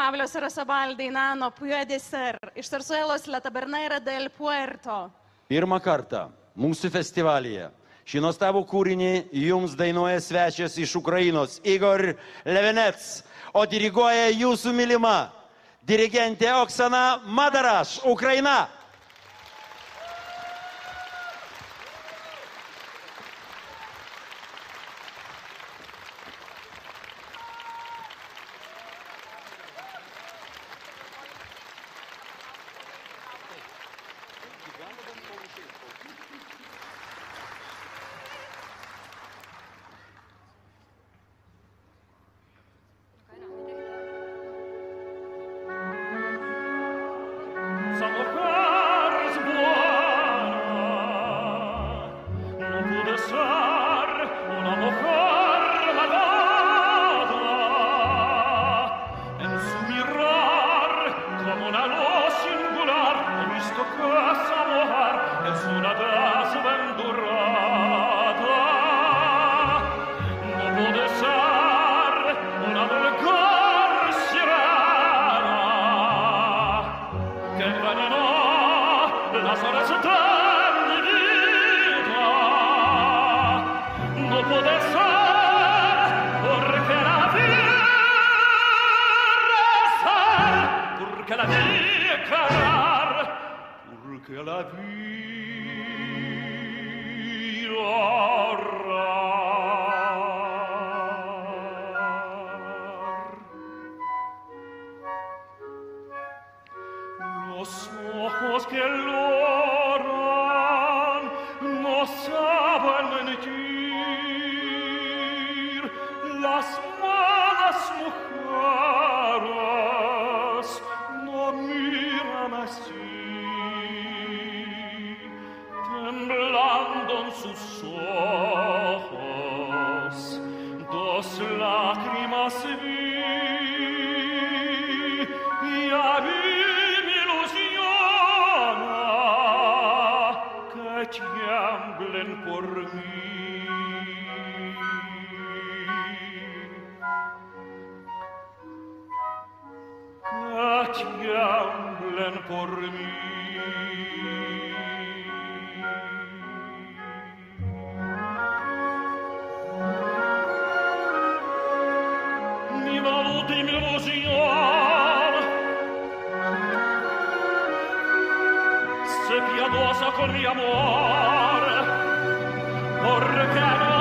Pablo Sarasabal daina No Puede Ser iš Sarsuelos La Tabernera del Puerto. Pirmą kartą mūsų festivalyje šį nuostabų kūrinį jums dainuoja svečias iš Ukrainos Igor Levenets, o diriguoja jūsų mylima dirigentė Oksana Madaraš, Ukraina. Los ojos que lloran no saben mentir, las malas mujeres no miran así, temblando en sus ojos dos lágrimas vi y ahí tiemblen por mí. Que tiemblen por mí. Mi última ilusión se piadosa con mi amor, porque no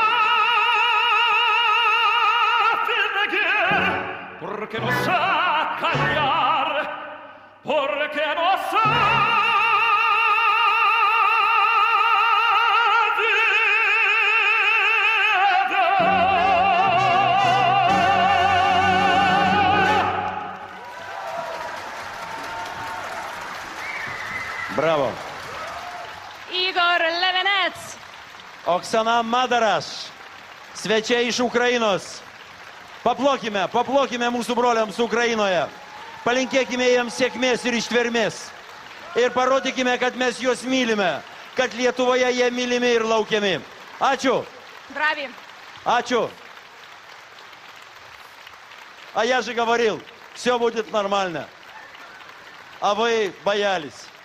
sabe negar, porque no sabe callar, porque no sabe. Браво! Igor Levenets. Oksana Madaraš, svečiai iš Ukrainos. Paplokime mūsų broliams Ukrainoje. Palinkėkime jiems sėkmės ir ištvermės. Ir parodykime, kad mes juos mylime, kad Lietuvoje jie mylimi ir laukiami. Ačiū. Брави. Ačiū. А я же говорил, все будет нормально. А вы боялись.